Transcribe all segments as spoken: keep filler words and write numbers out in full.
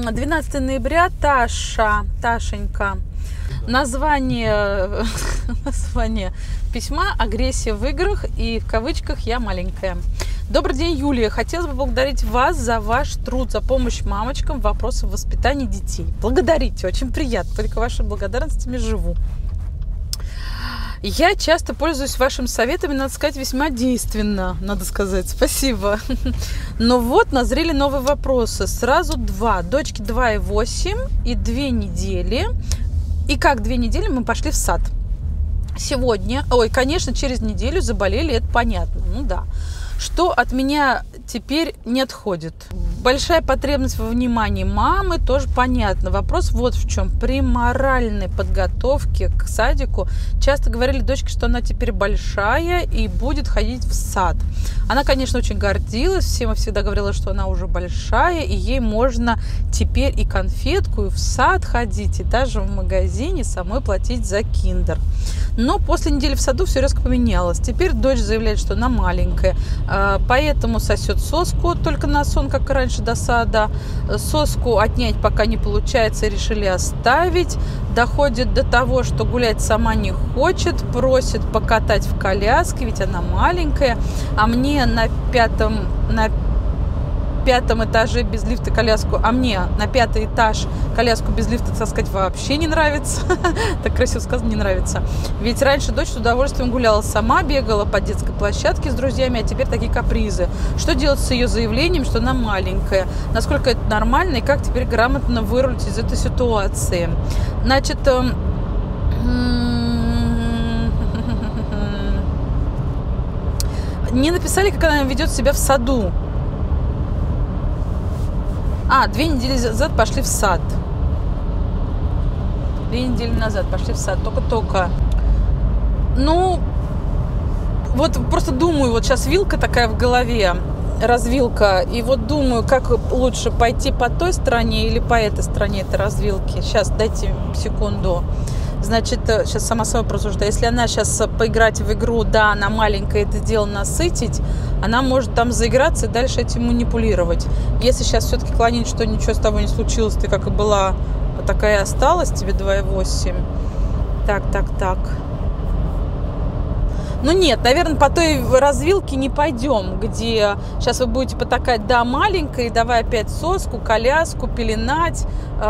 двенадцатое ноября, Таша, Ташенька. Название, название письма «Агрессия в играх» и в кавычках «Я маленькая». Добрый день, Юлия. Хотелось бы поблагодарить вас за ваш труд, за помощь мамочкам в вопросах воспитания детей. Благодарите, очень приятно. Только вашими благодарностями живу. Я часто пользуюсь вашими советами, надо сказать, весьма действенно, надо сказать. Спасибо. Но вот назрели новые вопросы. Сразу два. Дочке два и восемь и две недели. И как две недели мы пошли в сад. Сегодня, ой, конечно, через неделю заболели, это понятно. Ну да. Что от меня теперь не отходит? Большая потребность во внимании мамы, тоже понятно. Вопрос вот в чем. При моральной подготовке к садику часто говорили дочке, что она теперь большая и будет ходить в сад. Она, конечно, очень гордилась, всем всегда говорила, что она уже большая, и ей можно теперь и конфетку, и в сад ходить, и даже в магазине самой платить за киндер. Но после недели в саду все резко поменялось. Теперь дочь заявляет, что она маленькая, поэтому сосет соску только на сон, как и раньше до сада. Соску отнять пока не получается, решили оставить. Доходит до того, что гулять сама не хочет, просит покатать в коляске, ведь она маленькая, а мне на пятом, на пятом этаже без лифта коляску, а мне на пятый этаж коляску без лифта таскать вообще не нравится. Так красиво сказано, не нравится. Ведь раньше дочь с удовольствием гуляла сама, бегала по детской площадке с друзьями, а теперь такие капризы. Что делать с ее заявлением, что она маленькая? Насколько это нормально и как теперь грамотно вырулить из этой ситуации? Значит, не написали, как она ведет себя в саду. А, две недели назад пошли в сад. Две недели назад пошли в сад. Только-только. Ну, вот просто думаю, вот сейчас вилка такая в голове, развилка. И вот думаю, как лучше пойти по той стороне или по этой стороне этой развилки. Сейчас, дайте секунду. Значит, сейчас сама собой просуждаю. Если она сейчас поиграть в игру, да, она маленькая, это дело насытить, она может там заиграться и дальше этим манипулировать. Если сейчас все-таки клонить, что ничего с тобой не случилось, ты как и была, такая и осталась, тебе два и восемь. Так, так, так. Ну нет, наверное, по той развилке не пойдем, где сейчас вы будете потакать, да, маленькой, давай опять соску, коляску, пеленать,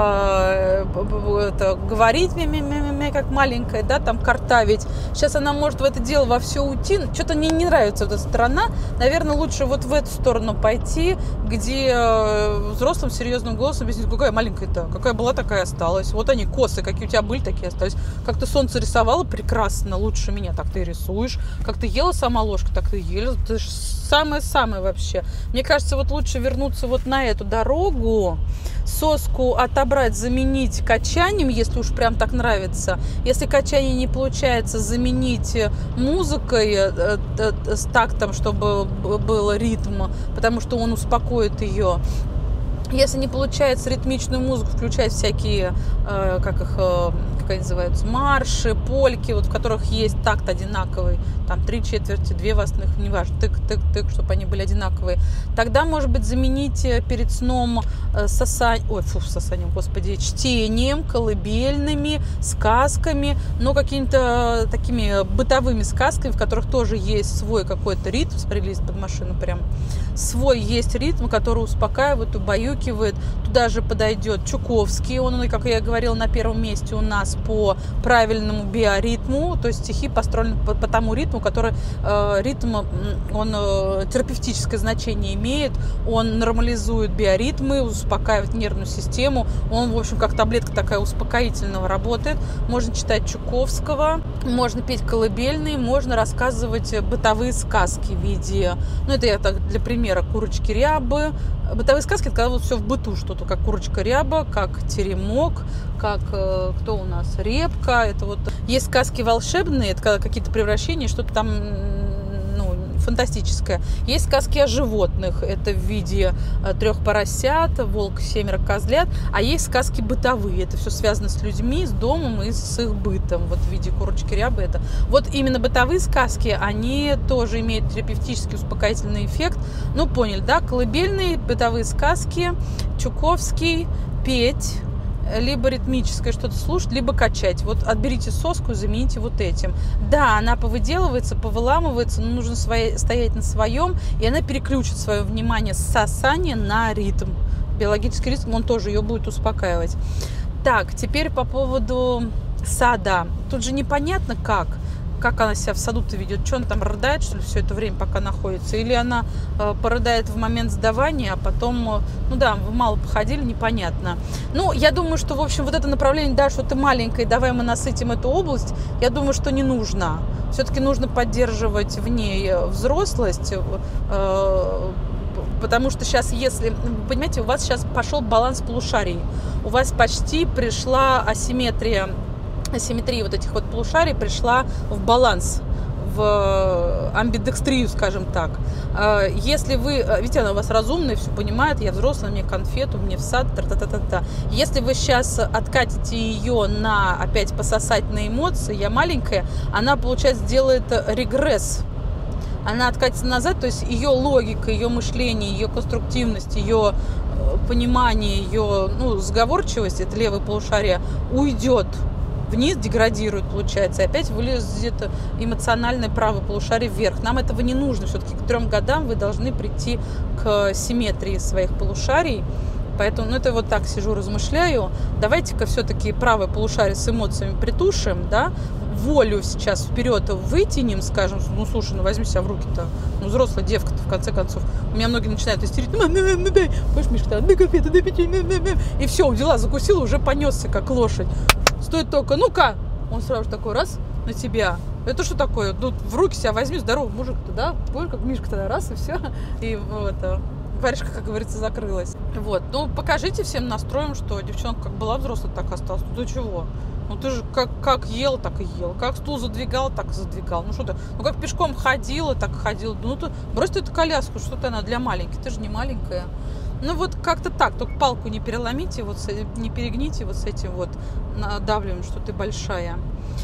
э, это, говорить ми-ми-ми-ми, как маленькая, да, там картавить. Сейчас она может в это дело во все уйти. Что-то мне не нравится эта сторона. Наверное, лучше вот в эту сторону пойти, где э, взрослым серьезным голосом объяснить, какая маленькая-то, какая была, такая осталась. Вот они, косы, какие у тебя были, такие остались. Как ты солнце рисовала прекрасно, лучше меня, так ты и рисуешь. Как ты ела сама ложку, так ты ела. Ты же самое-самое вообще. Мне кажется, вот лучше вернуться вот на эту дорогу, соску отобрать, заменить качанием, если уж прям так нравится. Если качание не получается, заменить музыкой э, э, с тактом, чтобы был ритм, потому что он успокоит ее. Если не получается ритмичную музыку, включать всякие, э, как их, э, как они называются, марши, польки, вот в которых есть такт одинаковый, там три четверти, две восьмых, неважно, тык-тык-тык, чтобы они были одинаковые. Тогда, может быть, заменить перед сном э, сосань, ой, фу, сосанием, господи, чтением, колыбельными, сказками, но какими-то такими бытовыми сказками, в которых тоже есть свой какой-то ритм, смотрелись под машину прям, свой есть ритм, который успокаивает, убаюкивает. Туда же подойдет Чуковский, он, как я говорила, на первом месте у нас по правильному биоритму, то есть стихи построены по, по тому ритму, который э, ритм, он э, терапевтическое значение имеет, он нормализует биоритмы, успокаивает нервную систему, он, в общем, как таблетка такая успокоительного работает. Можно читать Чуковского, можно петь колыбельные, можно рассказывать бытовые сказки в виде, ну это я так для примера, курочки рябы. Бытовые сказки, это когда вот все в быту что-то, как курочка ряба, как теремок, как э, кто у нас, репка. Это вот есть сказки волшебные, это когда какие-то превращения, что-то там, ну, фантастическое. Есть сказки о животных, это в виде э, трех поросят, волк, семеро козлят. А есть сказки бытовые, это все связано с людьми, с домом и с их бытом. Вот в виде курочки рябы это. Вот именно бытовые сказки, они тоже имеют терапевтический успокоительный эффект. Ну, поняли, да? Колыбельные, бытовые сказки, Чуковский, петь, либо ритмическое что-то слушать, либо качать. Вот отберите соску, замените вот этим. Да, она повыделывается, повыламывается, но нужно свои, стоять на своем, и она переключит свое внимание с сосания на ритм. Биологический ритм, он тоже ее будет успокаивать. Так, теперь по поводу сада. Тут же непонятно как. Как она себя в саду-то ведет? Что она там рыдает, что ли, все это время, пока находится? Или она э, порыдает в момент сдавания, а потом, э, ну да, вы мало походили, непонятно. Ну, я думаю, что, в общем, вот это направление, да, что ты маленькая, давай мы насытим эту область, я думаю, что не нужно. Все-таки нужно поддерживать в ней взрослость, э, потому что сейчас, если, понимаете, у вас сейчас пошел баланс полушарий, у вас почти пришла асимметрия, асимметрия вот этих вот полушарий пришла в баланс, в амбидекстрию, скажем так. Если вы, видите, она у вас разумная, все понимает, я взрослая, мне конфету, мне в сад, та-та-та-та-та. Если вы сейчас откатите ее на, опять пососать на эмоции, я маленькая, она, получается, делает регресс. Она откатится назад, то есть ее логика, ее мышление, ее конструктивность, ее понимание, ее, ну, сговорчивость, это левое полушарие, уйдет вниз, деградирует, получается, и опять вылезет эмоциональное правое полушарие вверх. Нам этого не нужно. Все-таки к трем годам вы должны прийти к симметрии своих полушарий. Поэтому, ну, это вот так сижу, размышляю. Давайте-ка все-таки правое полушарие с эмоциями притушим, да, волю сейчас вперед вытянем, скажем, ну, слушай, ну, возьми себя в руки-то, ну, взрослая девка-то, в конце концов. У меня многие начинают истерить, ну, дай, хочешь, Мишка, дай конфету, дай печенье, и все, дела закусила, уже понесся, как лошадь. Стоит только, ну-ка, он сразу же такой, раз, на тебя. Это что такое? Ну, в руки себя возьми, здоровый мужик-то, да? Помнишь, как Мишка тогда, раз, и все, и вот, варежка, как говорится, закрылась. Вот, ну, покажите всем настроем, что девчонка как была взрослой, так осталась. Ну, ты чего? Ну, ты же как, как ел, так и ел. Как стул задвигал, так и задвигал. Ну, что ты? Ну, как пешком ходила, так и ходила. Ну, ты брось ты эту коляску, что-то она для маленьких. Ты же не маленькая. Ну, вот как-то так. Только палку не переломите, вот с, не перегните вот с этим вот надавливаем, что ты большая.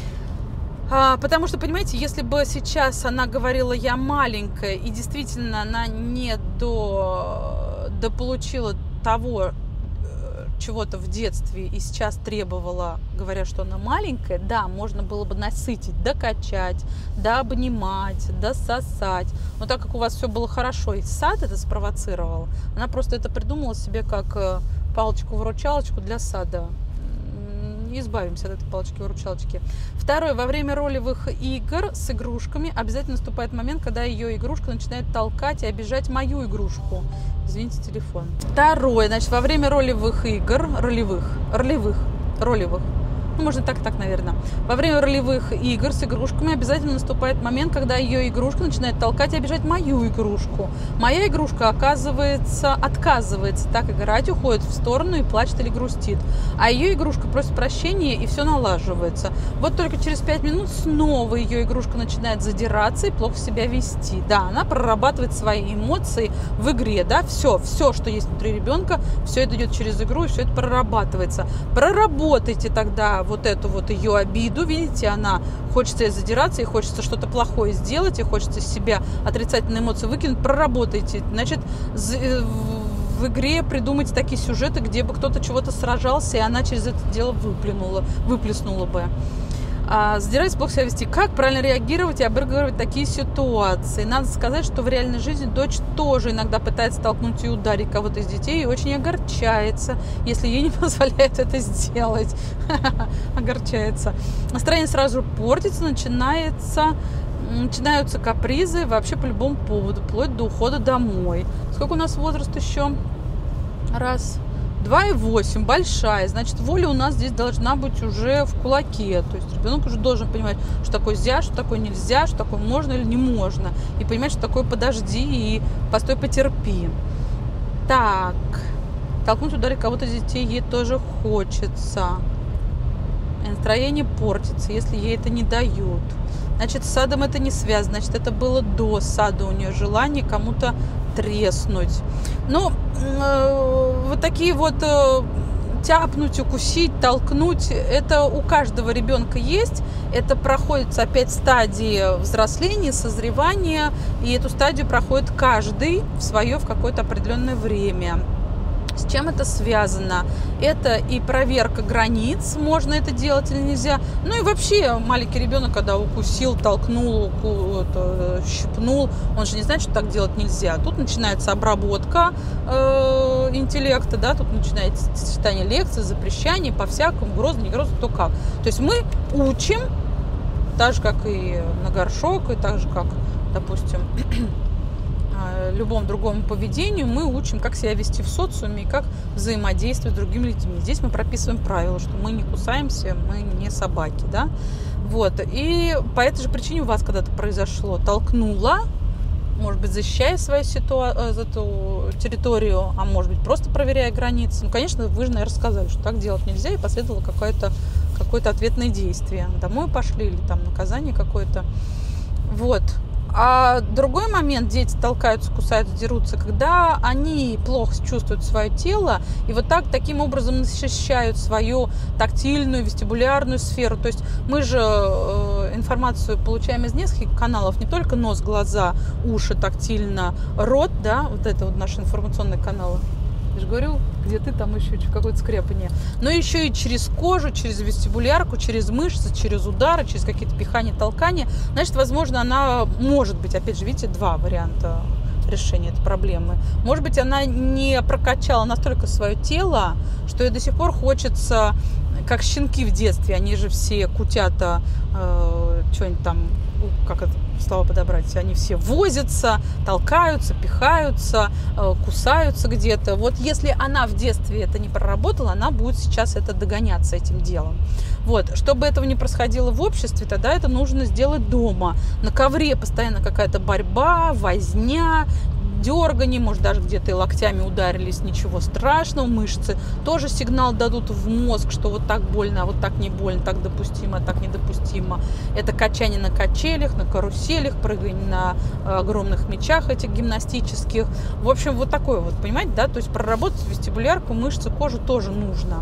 А, потому что, понимаете, если бы сейчас она говорила, я маленькая, и действительно она не до, дополучила того, чего-то в детстве и сейчас требовала, говоря, что она маленькая, да, можно было бы насытить, докачать, да, обнимать, да, сосать. Но так как у вас все было хорошо, и сад это спровоцировал, она просто это придумала себе как палочку-выручалочку для сада. Избавимся от этой палочки-выручалочки. Второе. Во время ролевых игр с игрушками обязательно наступает момент, когда ее игрушка начинает толкать и обижать мою игрушку. Извините, телефон. Второе. Значит, во время ролевых игр, ролевых, ролевых, ролевых, ну, можно так, так, наверное. Во время ролевых игр с игрушками обязательно наступает момент, когда ее игрушка начинает толкать и обижать мою игрушку. Моя игрушка, оказывается, отказывается так играть, уходит в сторону и плачет или грустит. А ее игрушка просит прощения, и все налаживается. Вот только через пять минут снова ее игрушка начинает задираться и плохо себя вести. Да, она прорабатывает свои эмоции в игре, да, все, все, что есть внутри ребенка, все это идет через игру, и все это прорабатывается. Проработайте тогда вот эту вот ее обиду, видите, она хочется ей задираться, ей хочется что-то плохое сделать, ей хочется из себя отрицательные эмоции выкинуть, проработайте. Значит, в игре придумайте такие сюжеты, где бы кто-то чего-то сражался, и она через это дело выплюнула, выплеснула бы. А, задирать, плохо себя вести. Как правильно реагировать и обыгрывать такие ситуации? Надо сказать, что в реальной жизни дочь тоже иногда пытается толкнуть и ударить кого-то из детей и очень огорчается, если ей не позволяют это сделать. Огорчается. Настроение сразу портится, начинается, начинаются капризы вообще по любому поводу, вплоть до ухода домой. Сколько у нас возраст еще? Раз. два и восемь, большая, значит, воля у нас здесь должна быть уже в кулаке. То есть ребенок уже должен понимать, что такое нельзя, что такое нельзя, что такое можно или не можно. И понимать, что такое подожди и постой, потерпи. Так, толкнуть, ударить кого-то из детей ей тоже хочется. И настроение портится, если ей это не дают. Значит, с садом это не связано, значит, это было до сада у нее желание кому-то треснуть. Ну, э, вот такие вот э, тяпнуть, укусить, толкнуть, это у каждого ребенка есть. Это проходит опять стадии взросления, созревания, и эту стадию проходит каждый в свое, в какое-то определенное время. С чем это связано? Это и проверка границ, можно это делать или нельзя. Ну и вообще маленький ребенок, когда укусил, толкнул, уку, это, щипнул, он же не знает, что так делать нельзя. Тут начинается обработка э, интеллекта, да, тут начинается читание лекций, запрещаний, по-всякому, грозно, не грозно, то как. То есть мы учим, так же, как и на горшок, и так же, как, допустим, любому другому поведению, мы учим, как себя вести в социуме и как взаимодействовать с другими людьми. Здесь мы прописываем правила, что мы не кусаемся, мы не собаки, да. Вот. И по этой же причине у вас когда-то произошло, толкнула, может быть, защищая свою ситуацию, эту территорию, а может быть, просто проверяя границы. Ну, конечно, вы же, наверное, сказали, что так делать нельзя, и последовало какое-то, какое-то ответное действие. Домой пошли или там наказание какое-то. Вот. А другой момент, дети толкаются, кусаются, дерутся, когда они плохо чувствуют свое тело и вот так, таким образом защищают свою тактильную, вестибулярную сферу. То есть мы же э, информацию получаем из нескольких каналов, не только нос, глаза, уши, тактильно, рот, да, вот это вот наши информационные каналы. Я же говорю, где ты, там еще какое-то скрепание. Но еще и через кожу, через вестибулярку, через мышцы, через удары, через какие-то пихания, толкания. Значит, возможно, она может быть, опять же, видите, два варианта решения этой проблемы. Может быть, она не прокачала настолько свое тело, что ей до сих пор хочется, как щенки в детстве, они же все кутята, э, что-нибудь там, как это слова подобрать, они все возятся, толкаются, пихаются, э, кусаются где-то. Вот если она в детстве это не проработала, она будет сейчас это догоняться этим делом. Вот. Чтобы этого не происходило в обществе, тогда это нужно сделать дома. На ковре постоянно какая-то борьба, возня, дергание, может, даже где-то и локтями ударились, ничего страшного, мышцы тоже сигнал дадут в мозг, что вот так больно, а вот так не больно, так допустимо, а так недопустимо. Это качание на качелях, на каруселях, прыгание на огромных мячах этих гимнастических. В общем, вот такое вот, понимаете, да, то есть проработать вестибулярку, мышцы, кожу тоже нужно.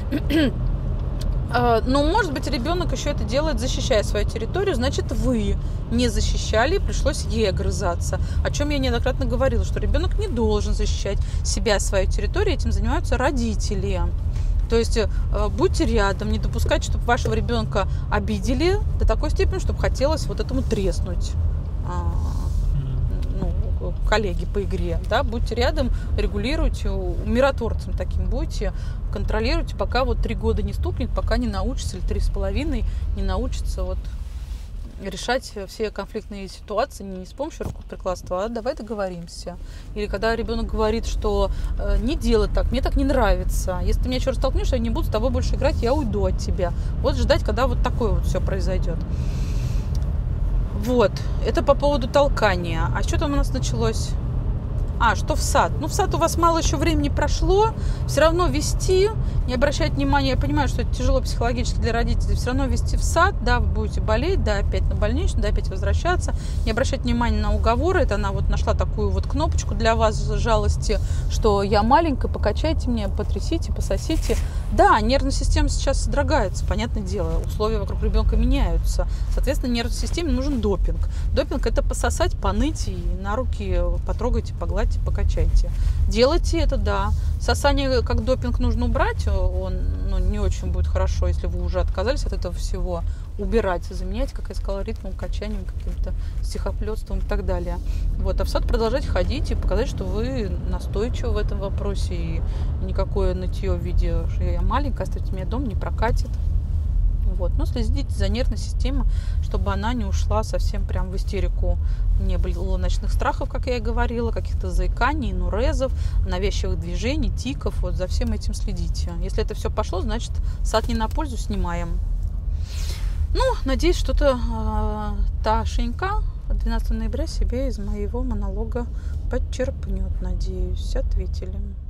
Но, может быть, ребенок еще это делает, защищая свою территорию, значит, вы не защищали, пришлось ей огрызаться. О чем я неоднократно говорила, что ребенок не должен защищать себя, свою территорию, этим занимаются родители. То есть будьте рядом, не допускайте, чтобы вашего ребенка обидели до такой степени, чтобы хотелось вот этому треснуть. Коллеги по игре, да, будьте рядом, регулируйте, миротворцем таким будьте, контролируйте, пока вот три года не стукнет, пока не научится, или три с половиной не научится вот решать все конфликтные ситуации не с помощью рукоприкладства, а давай договоримся. Или когда ребенок говорит, что э, не делай так, мне так не нравится, если ты меня еще раз толкнешь, я не буду с тобой больше играть, я уйду от тебя. Вот ждать, когда вот такое вот все произойдет. Вот, это по поводу толкания. А что там у нас началось? А, что в сад? Ну, в сад у вас мало еще времени прошло. Все равно вести, не обращать внимания. Я понимаю, что это тяжело психологически для родителей. Все равно вести в сад, да, вы будете болеть, да, опять на больничную, да, опять возвращаться. Не обращать внимания на уговоры. Это она вот нашла такую вот кнопочку для вас жалости, что я маленькая, покачайте меня, потрясите, пососите. Да, нервная система сейчас содрогается, понятное дело. Условия вокруг ребенка меняются. Соответственно, нервной системе нужен допинг. Допинг – это пососать, поныть и на руки потрогайте, погладьте, покачайте. Делайте это, да. Сосание как допинг нужно убрать, он ну, не очень будет хорошо, если вы уже отказались от этого всего. Убирать, заменять, как я сказала, ритмом, качанием, каким-то стихоплетством и так далее. Вот. А в сад продолжать ходить и показать, что вы настойчивы в этом вопросе, и никакое нытье в виде, что я маленькая, оставьте меня дома, не прокатит. Вот. Но следите за нервной системой, чтобы она не ушла совсем прям в истерику. Не было ночных страхов, как я и говорила, каких-то заиканий, нурезов, навязчивых движений, тиков. Вот за всем этим следите. Если это все пошло, значит, сад не на пользу, снимаем. Ну, надеюсь, что-то э, Ташенька двенадцатого ноября себе из моего монолога подчерпнет. Надеюсь, ответили.